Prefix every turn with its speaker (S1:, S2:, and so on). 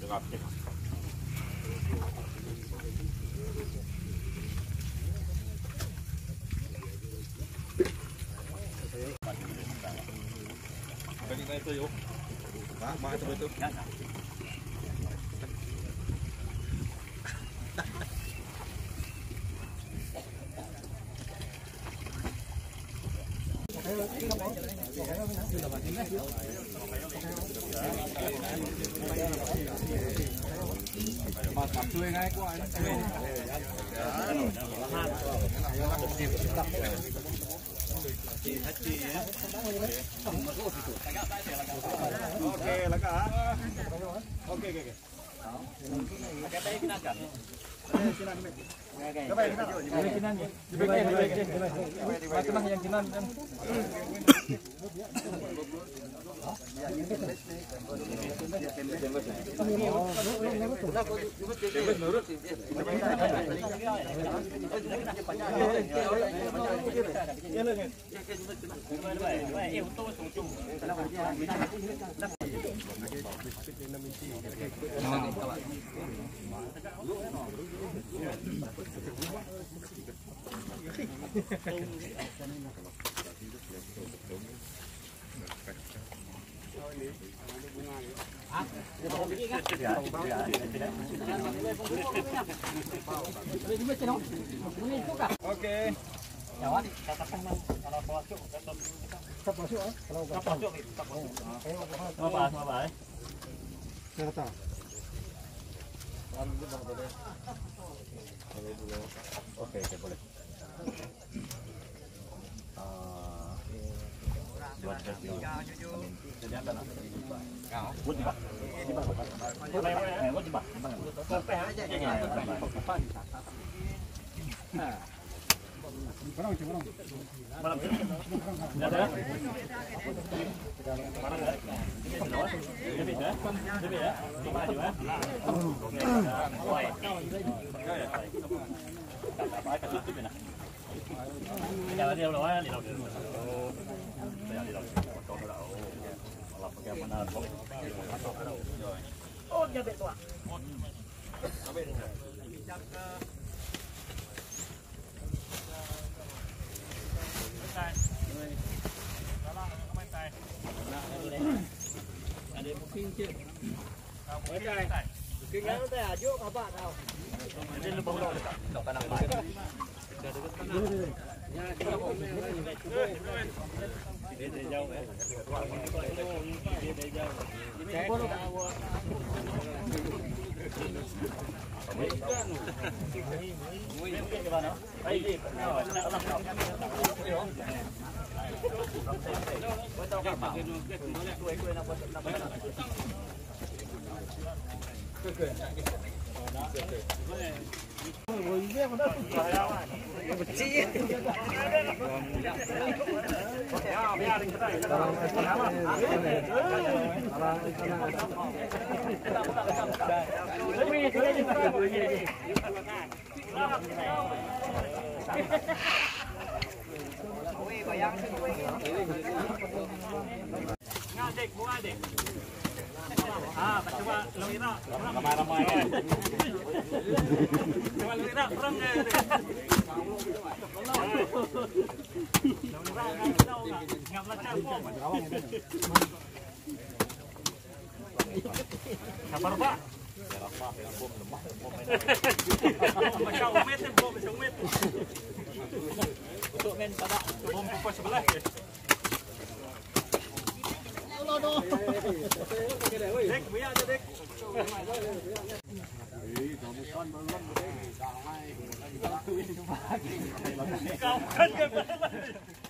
S1: Itu yuk. Mak itu. Oke, laka. Oke. Pakai pinakan. Oke. Jawab. Oke, boleh. Oh, nyabek tua. Ada mungkin cik. Kena teh ajuk apa tau. Ada lubang dok dekat. Dok tanah mai. Dah dekat tanah. Ya, kita mau dia jauh ya. Dia jauh. Ini boleh. Ngadik, mau ngadik. Coba Lawira, ramai-ramai kan. Coba Lawira, perang ya. Lawira nggak melacak bom. Sabar Pak. Bom lemah, bom macam umet, bom macam umet. Untuk main pada bom pukul sebelah. Dek, biar aja dek. Kau kan